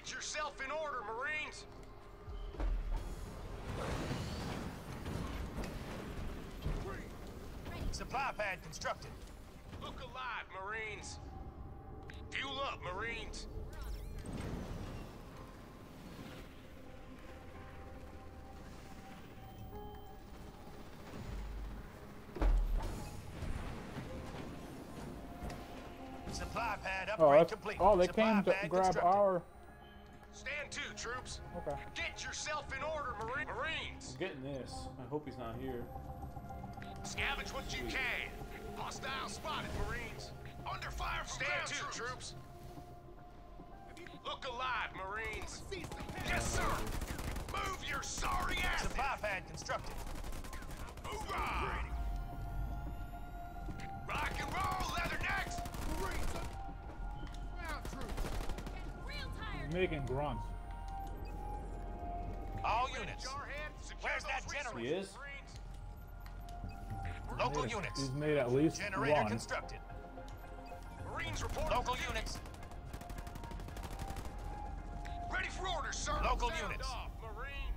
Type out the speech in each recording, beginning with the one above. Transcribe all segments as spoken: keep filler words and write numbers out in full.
Get yourself in order, Marines! Supply pad constructed. Look alive, Marines! Fuel up, Marines! Supply pad Oh, upgrade that's, complete. oh, they Supply came to pad grab constructed. our. Stand to, troops! Okay. Get yourself in order, Marine Marines! I'm getting this. I hope he's not here. Scavenge what you can! Hostile spotted, Marines! Under fire from Stand to, troops! Look alive, Marines! Yes, sir! Move your sorry ass! Supply pad constructed. Hoorah! Rock and roll, Leathernecks! Marines! Ground troops! Real tired. He's making grunts. All units. Jarhead, secure Where's that those generator? He is? Marines. Local Made a- units. He's made at least Generator one. constructed. Marines report. Local units. Ready for orders, sir. Local Sound units. off, Marines.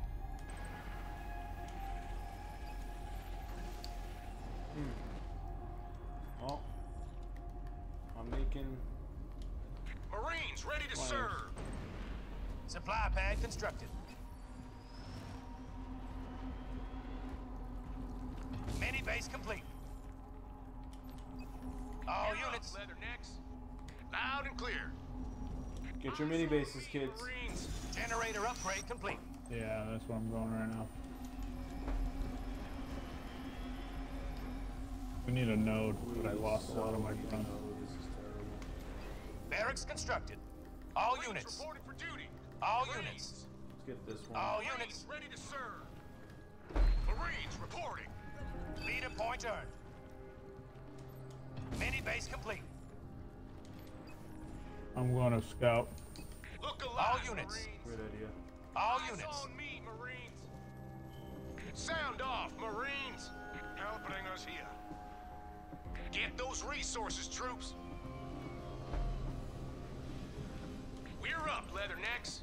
Well, I'm making. Marines ready to Fire. serve. Supply pad constructed. Mini base complete. All Gear up, units. Leathernecks. Loud and clear. Get your mini bases, kids. Marines. Generator upgrade complete. Yeah, that's where I'm going right now. We need a node, but I lost a lot of my grunts. Oh, this is terrible. Barracks constructed. All Marines units. reporting for duty. All Marines. units. Let's get this one. All Marines units. ready to serve. Marines reporting. Leader point earned. Mini base complete. I'm going to scout. Look alive, All units. Marines. Great idea. All Eyes units. on me, Marines. Sound off, Marines. Helping us here. Get those resources, troops. We're up, Leathernecks.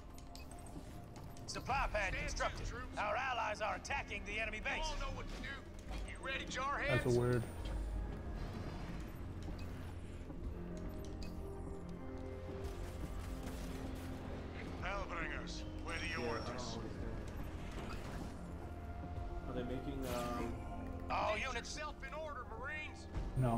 Supply pad Stand to, constructed. troops. Our allies are attacking the enemy You base. all know what to do. You ready, Jarheads? That's a weird. Hellbringers, where the Yeah, I don't know orders? what he's doing. Are they making um? All Get units. yourself in order, Marines. No.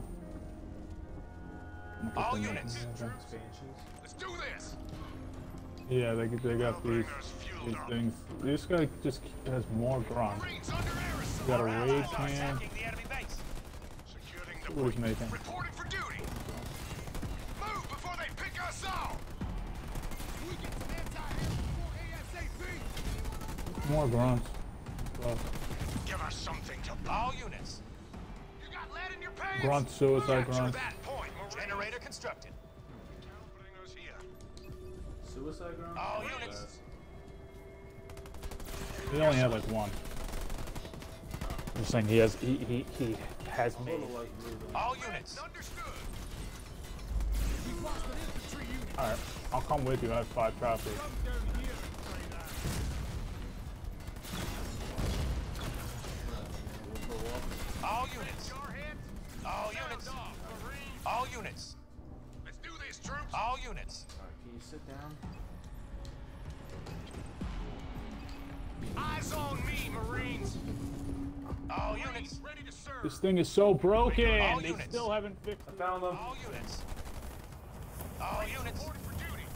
All units. expansions? Let's do this. Yeah, they they got these Hellbringers fueled these up. things. This guy just has more grunts. Marines under air assault. Got a Our raid allies are can. attacking the enemy base. Securing the What he's breach. making. Reporting for duty. Move before they pick us off. We get some anti-air before ASAP. More grunts. Well, Give us something to. All units. You got lead in your pants. grunt suicide Capture grunts. that point, Marines. Generator constructed. Bring us here. Suicide ground? All What's units. that? He only had like one. I'm just saying he has he he, he has made. Total like blue though. All units. Understood. All right, I'll come with you. I have five copies. All units. Jarheads. All Sound units. off, Marines. All units. Let's do this, troops. All units. Alright, can you sit down? Eyes on me, Marines. All units. Ready to serve. This thing is so broken. All They units. still haven't fixed I it. found them. All units. All units. Reporting for duty.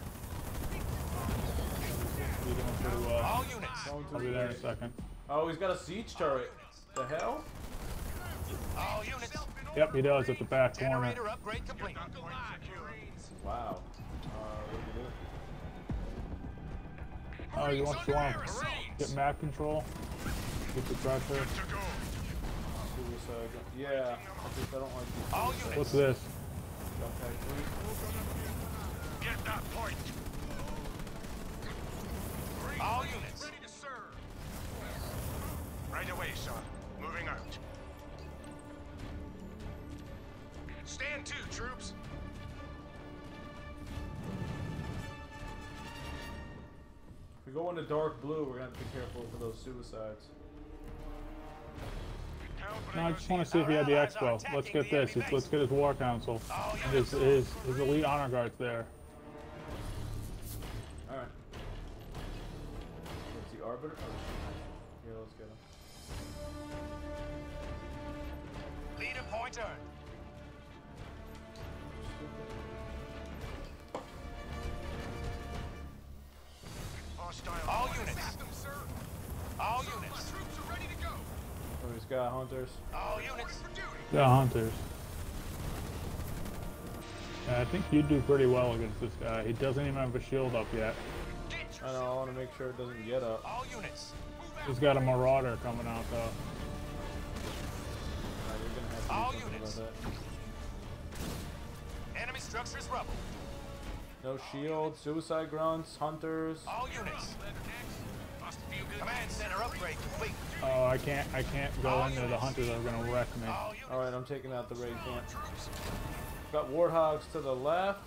You're doing pretty well. All units. Going to I'll be there in a second. Oh, he's got a siege turret. The hell? All units. Yep, he does at the back corner. Generator upgrade complete. Look alive, Marines. Wow. Uh, what do you do? Oh, you want Marines you want under air assault. get map control? Get the pressure. To go. Suicide gun. Yeah, I just I don't like these. All suicide units. What's this? gun factory. Get that point. Marines All ready- units. Ready to serve. Right away, son. Moving out. Stand to, troops. go into dark blue, we're gonna have to be careful for those suicides. No, I just want to see if he had the expo. Let's get this. Let's, let's get his war council. And his, his, his elite honor guards there. Alright. What's the arbiter? Oh, yeah, let's get him. Leader point earned. All units. All units. Troops are ready to go. Oh, he's got hunters. All units. For duty. Yeah, hunters. Yeah, I think you do pretty well against this guy. He doesn't even have a shield up yet. I know, I want to make sure it doesn't get up. All units. He's got a marauder coming out though. Alright, you're gonna have to do All something units. about that. Enemy structures rubble. No shield, suicide grunts, hunters. All units. Command center upgrade complete. Oh, I can't, I can't go in there. The hunters are gonna wreck me. All units. Alright, I'm taking out the raid camp. Got warthogs to the left.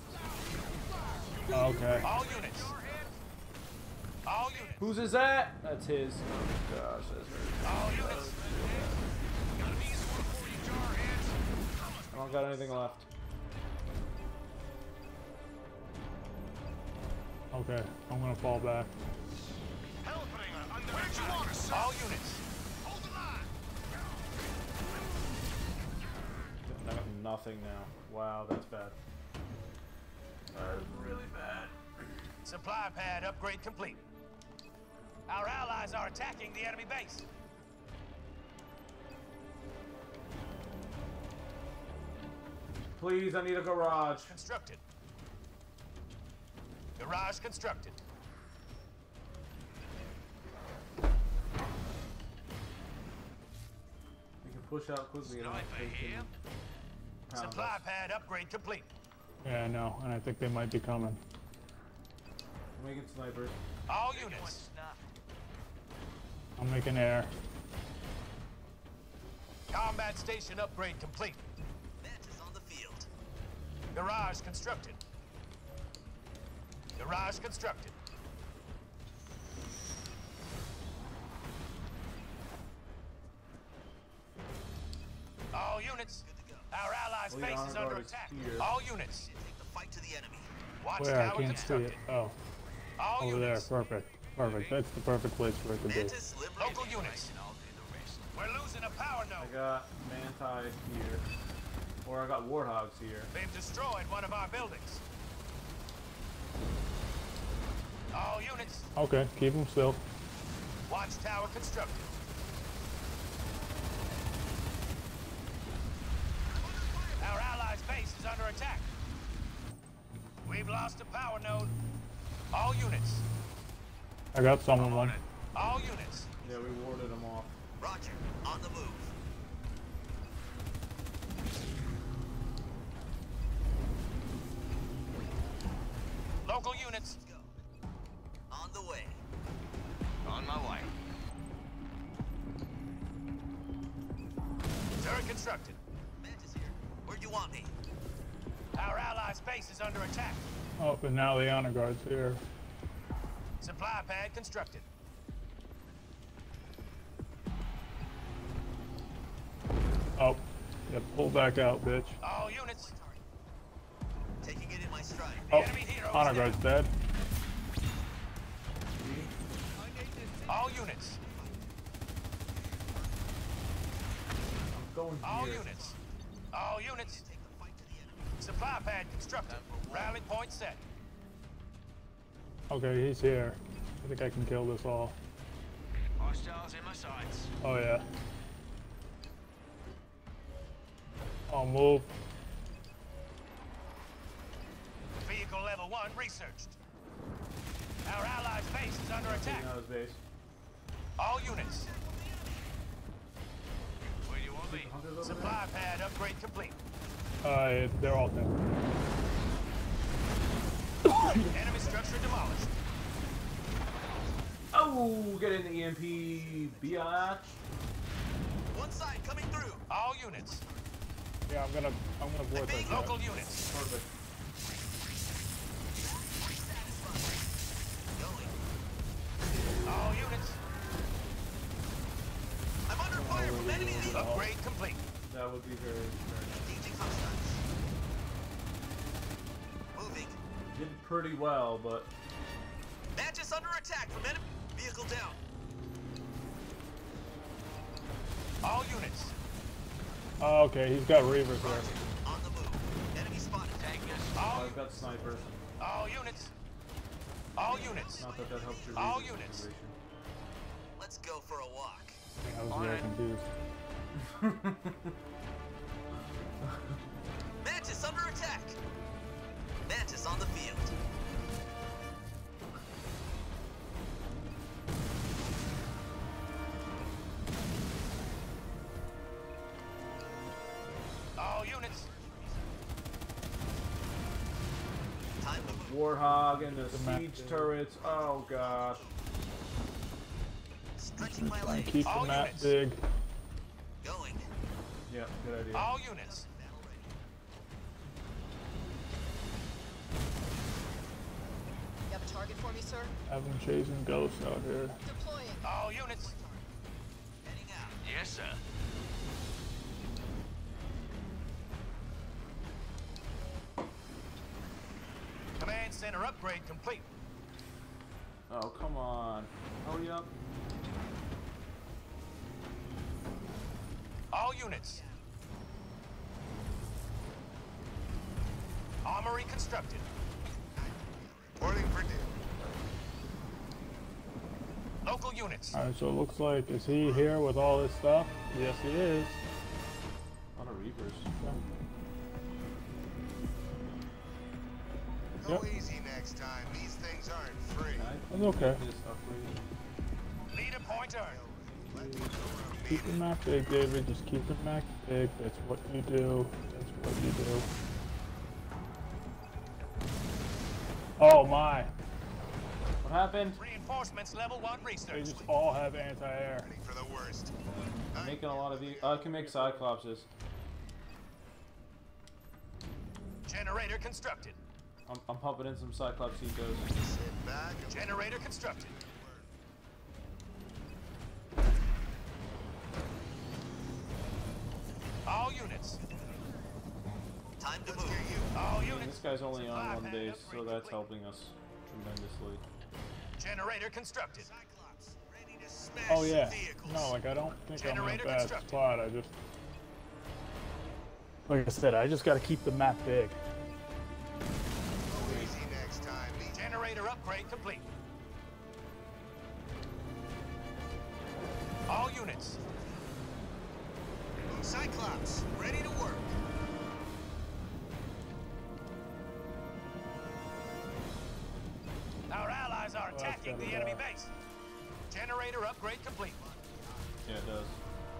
Okay. All units. All units. Whose is that? That's his. Oh gosh, that's very. All units. I don't got anything left. Okay, I'm gonna fall back. Where'd you want us, sir? All units. Hold the line. I got nothing now. Wow, that's bad. That is really bad. Supply pad upgrade complete. Our allies are attacking the enemy base. Please, I need a garage. Constructed. Garage constructed. We can push out quickly. Enough so they can pound Supply us. pad upgrade complete. Yeah, I know, and I think they might be coming. I'm making snipers. All units. I'm making air. Combat station upgrade complete. Mantis on the field. Garage constructed. Garage constructed. All units. Good to go. Our allies' Lead base honor is under guard is attack. here. All units. Take the fight to the enemy. Watch Where? I tower can't see it. constructed. Oh, All over there. units. Perfect. Perfect. That's the perfect place for it to be. Mantis liberated. Local units. We're losing a power I node. got manti here. Or I got warthogs here. They've destroyed one of our buildings. All units. Okay, keep them still. Watch tower constructed. Our allies' base is under attack. We've lost a power node. All units. I got some of them. All units. Yeah, we warded them off. Roger. On the move. Local units. Let's go. On the way. On my way. Turret constructed. Mantis here. Where'd you want me? Our allies' base is under attack. Oh, but now the honor guard's here. Supply pad constructed. Oh, yeah, pull back out, bitch. All units. Taking it in my stride. The Oh, enemy hero is honor down. guard's dead. All units. I'm going All here. units. All units. Take the fight to the enemy. Supply pad constructed. Rally point set. Okay, he's here. I think I can kill this all. Hostiles in my sights. Oh, yeah. I'll move. Vehicle level one researched. Our allies' base is under attack. Taking out his base. All units. Where do you want me? Hunters over Supply pad upgrade complete. Uh, they're all dead. Enemy structure demolished. there. Oh, get in the E M P, biatch. One side coming through. All units. Yeah, I'm gonna, I'm gonna vortex that. Local units. Perfect. Going. be very, very Engaging hostiles. Moving. did pretty well, but Mantis under attack from enemy vehicle down. All units. Oh, okay, he's got Reavers there. On the move. Enemy spotted. Taking us. All, I've got snipers. all units. All units. Not that that helps your All Reaver units. situation. Let's go for a walk. I was very confused. Mantis under attack. Mantis on the field. All units. Time to move. Warthog and the map siege there. turrets. Oh gosh. Stretching my Try and legs. keep the All map units. big. Going. Yeah, good idea. All units. You have a target for me, sir? I've been chasing ghosts out here. Deploying. All units. Heading out. Yes, sir. Command center upgrade complete. Oh, come on. Hurry up. All units. Armory constructed. Reporting for duty. Local units. Alright, so it looks like, is he here with all this stuff? Yes, he is. A lot of Reavers. Go Yep. easy next time. These things aren't free. Can I It's okay. this upgrade? Leader point earned. Let me know where I'm Keep the needed. map big, David. Just keep the map big. That's what you do. That's what you do. Oh my. What happened? Reinforcements level one They research. just all have anti-air. Ready for the worst. I'm making a lot of the. Oh, I can make Cyclopses. Generator constructed. I'm, I'm pumping in some Cyclops ecos. Sit back and Generator constructed. All units. Time to let's move. get you. All And units. this guy's only on one base, so that's helping us tremendously. Generator constructed. Cyclops, ready to smash Oh yeah. some vehicles. No, like I don't think I'm in a Generator bad constructed. spot. I just, like I said, I just got to keep the map big. Go easy next time. These Generator upgrade complete. All units. Cyclops, ready to work. Our allies are Oh, that's attacking gotta the enemy die. base. Generator upgrade complete. Yeah, it does.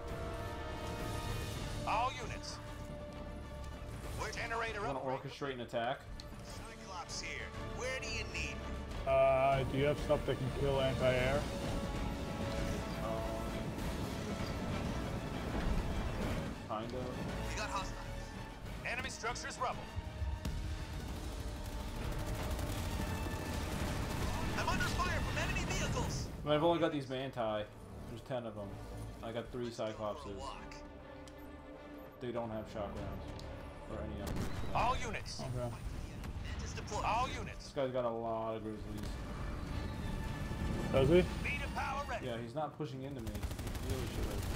All units. Where Generator You want to upgrade. orchestrate an attack? Cyclops here. Where do you need me? Uh, do you have stuff that can kill anti-air? Um, kind of. We got hostiles. Enemy structures rubble. I'm under fire from enemy vehicles. I mean, I've only got these Manti. There's ten of them. I got three For a Cyclopses. walk. They don't have shock rounds. Or any of them. All units. Okay. Mantis deployed. All This units. guy's got a lot of Grizzlies. Does he? Leader power ready. Yeah, he's not pushing into me. He really should have.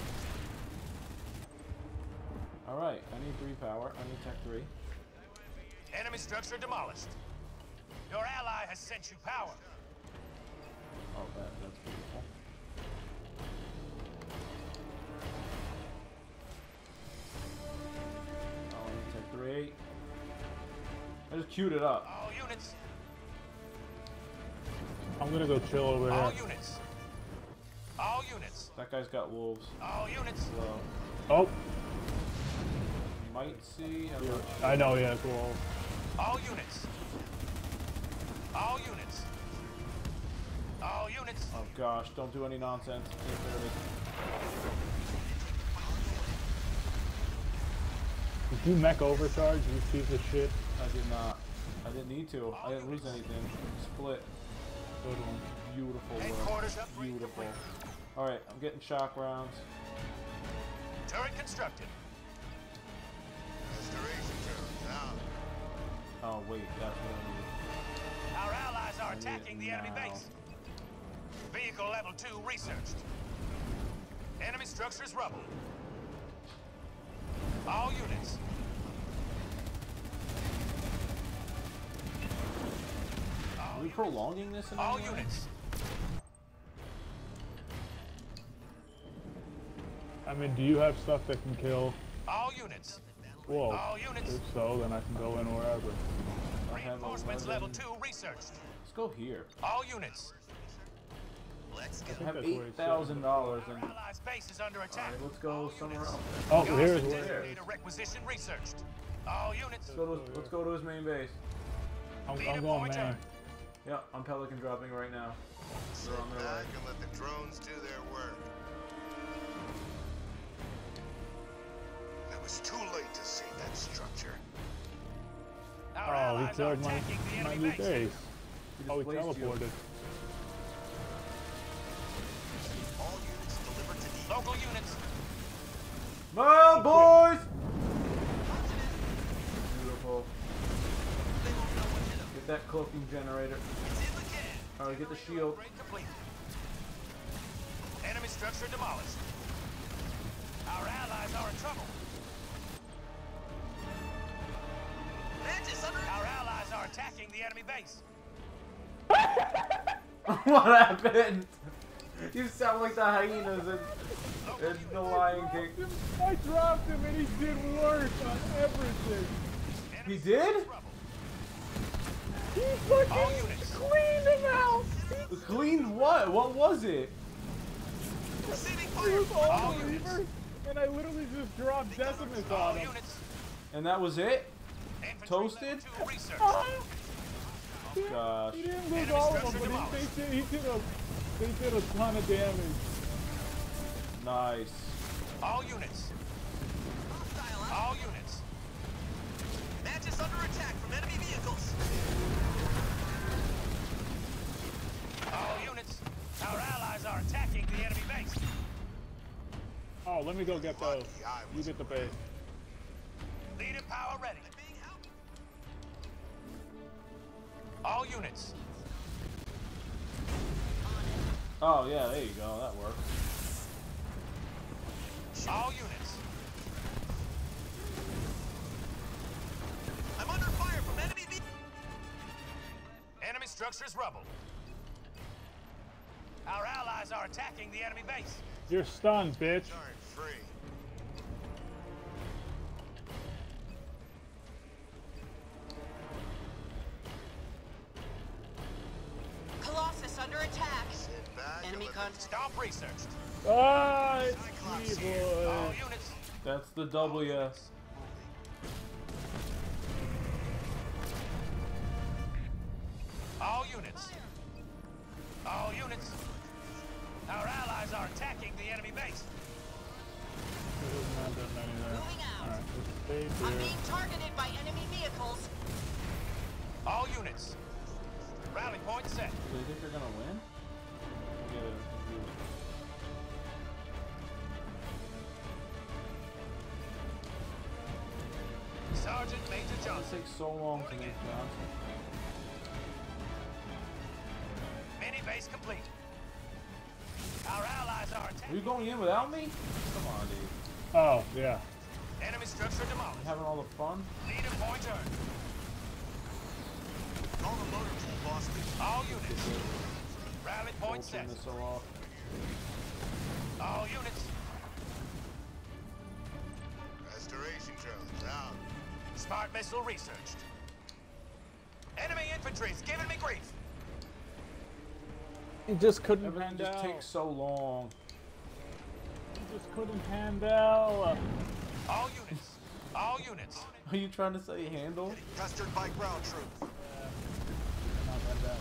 Alright, I need three power. I need tech three. Enemy structure demolished. Your ally has sent you power. Oh, that, that's beautiful. Oh, I need tech three. I just queued it up. All units. I'm gonna go chill over All here. units. All units. That guy's got wolves. All units. So, Oh, might see. I'm not sure. I know he has walls. All units. All units. All units. Oh gosh, don't do any nonsense. Get rid of it. Did you mech overcharge, you piece of shit? I did not. I didn't need to. I didn't lose anything. Split. Good one. Beautiful Headquarters work. upgrade Beautiful. complete. Alright, I'm getting shock rounds. Turret constructed. Restoration drones out. Oh wait, that's what I need. Our allies are I need attacking it the enemy now. base. Vehicle level two researched. Enemy structures rubble. All units. Are we prolonging this in All any way? units. I mean, do you have stuff that can kill? All units. Whoa. All units. If so, then I can go in wherever. I have Reinforcements level eleven. two researched. Let's go here. All units. Let's go. I have that's where eight it's thousand dollars Our and. allies' base is under attack. Alright, let's go somewhere else. Oh, here's Gossip where it is. designator requisition researched. All units. Let's go to, let's go to his main base. I'm, Leader I'm going point man. earned. Yeah, I'm pelican dropping right now. Sit They're on their way. back and let the drones do their work. It was too late to save that structure. Our Oh, he allies are cleared my, attacking the my enemy new base. base. He Oh, he displaced you. teleported. All units delivered to the Local units. Well, boys! Beautiful. They won't know what hit them. Get that cloaking generator. It's in the can. Alright, get the shield. Upgrade complete. Enemy structure demolished. Our allies are in trouble. Mantis under Our allies are attacking the enemy base. What happened? You sound like the hyenas in, in The Lion King. I dropped him and he did work on everything. He did? He All fucking units. cleaned him out. Cleaned what? What was it? receiving He fire. was all All the units. Reaper, and I literally just dropped Decimus All on him. units. And that was it? Infantry Toasted? level two research. Ah! Gosh. He didn't lose Enemy all of them, structure but he, demolished. they did, he did a, they did a ton of damage. Nice. All units. Hostile out. All units. Mantis under attack from enemy vehicles. All units. Our allies are attacking the enemy base. Oh, let me go get those. Lucky I You was get the base. Leader power ready. Being helped. All units. Oh, yeah, there you go. That works. All units. I'm under fire from enemy vehicles. Enemy structures rubble. Our allies are attacking the enemy base. You're stunned, bitch. aren't free. Colossus under attack. Sit back Enemy and let contact. Stomp researched. Ah, Cyclops it's here. evil. All units. That's the W. All units. All units. Our allies are attacking the enemy base. Moving out. Alright, let's stay I'm here. being targeted by enemy vehicles. All units. Rally point set. Do you think they're gonna win? I get it, I'm confused. Sergeant Major Why does it Johnson. take so long to make Johnson? Mini base complete. Our allies are Are you attacking. going in without me? Come on, dude. Oh, yeah. Enemy structure demolished. You having all the fun? Leader point earned. Call the motor pool, Boston. All units. Rally point Bullshitting set. this so off. All units. Restoration drones out. Smart missile researched. Enemy infantry's giving me grief. He just couldn't Everything handle. just takes so long. He just couldn't handle. All units. All units. Are you trying to say handle? Pestered by ground troops. Not that bad.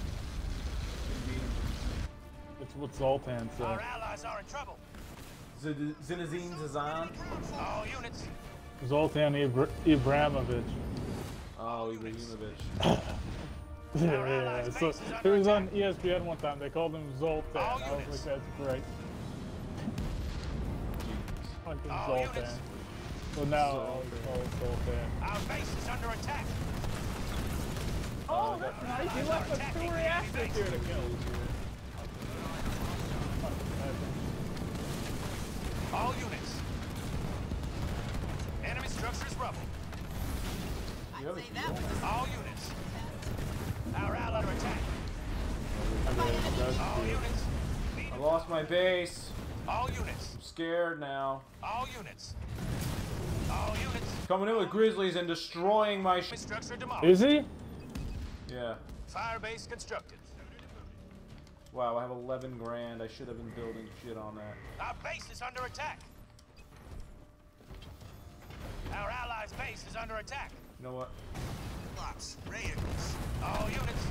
It's what Zoltan said. Our allies are in trouble. Z- Zinazine Zazan? All units. Zoltan Ibra- Ibrahimovic. Oh, Ibrahimovic. Yeah, so it was on E S P N one time. They called him Zoltan. All I was units. like, that's great. Fucking All Zoltan. units. Well, now it's all, it's all fair. Our base is under attack. Oh, that's nice. He left us two reactors here to kill. All units. Enemy structures rubble. I'd say that was All units. Our ally under attack. That's All cute. units. I lost my base. All units. I'm scared now. All units. All units. Coming in with grizzlies and destroying my sh Enemy structure demolished. Is he? Yeah. Fire base constructed. Wow, I have eleven grand. I should have been building shit on that. Our base is under attack. Our allies' base is under attack. You know what? Lots. Vehicles. All units.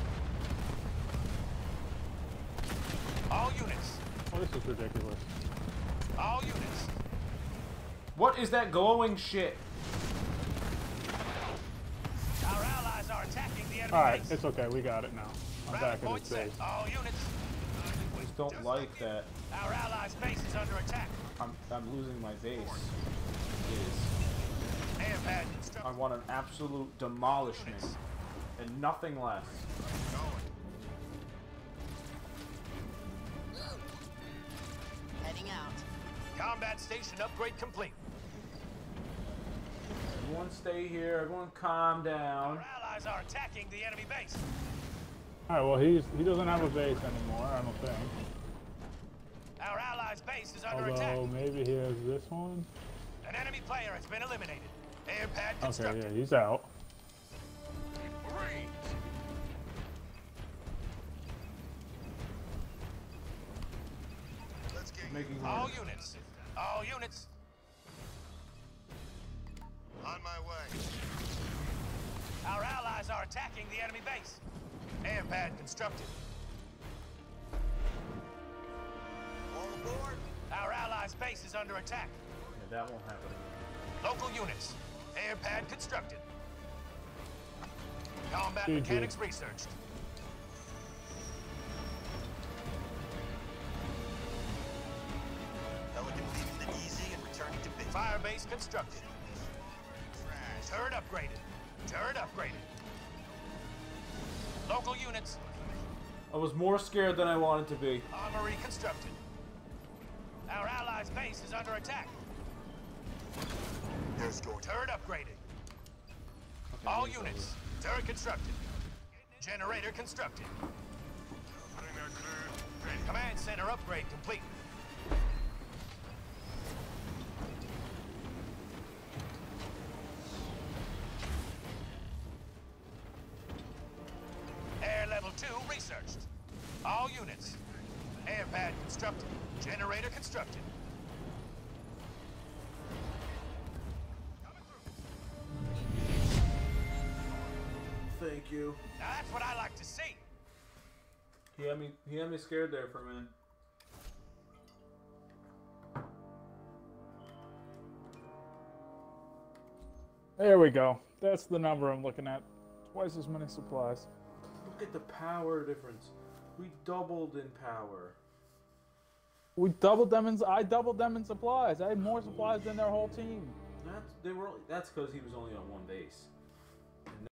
All units. Oh, this is ridiculous. All units. What is that glowing shit? Our allies are attacking the enemy Alright, base. it's okay. We got it now. I'm Rally back at point its set. base. All units. I just don't like that. Our allies' base is under attack. I'm, I'm losing my base. It is. Air pad I constructed. want an absolute demolishment. And nothing less. heading out. Combat station upgrade complete. Everyone stay here. Everyone calm down. Our allies are attacking the enemy base. Alright, well, he's he doesn't have a base anymore, I don't think. Our allies' base is under attack. Although, maybe he has this one? An enemy player has been eliminated. Air pad Okay, constructed. yeah, he's out. Marines! Let's get Making All noise. units. All units. on my way. Our allies are attacking the enemy base. Air pad constructed. All aboard. Our allies' base is under attack. Yeah, that won't happen. Local units. Air pad constructed. Combat G G. mechanics researched. Pelican leaving the easy and returning to base. Fire base constructed. Turret upgraded. Turret upgraded. Local units. I was more scared than I wanted to be. Armory constructed. Our allies' base is under attack. There's going. Turret upgraded. All units. Turret constructed. Generator constructed. Putting their clear. Ready. Command center upgrade complete. Air level two researched. All units. Air pad constructed. Generator constructed. Thank you. Now that's what I like to see. He had me. He had me scared there for a minute. There we go. That's the number I'm looking at. Twice as many supplies. Look at the power difference. We doubled in power. We doubled them in. I doubled them in supplies. I had more supplies than their whole team. That's they were. That's because he was only on one base.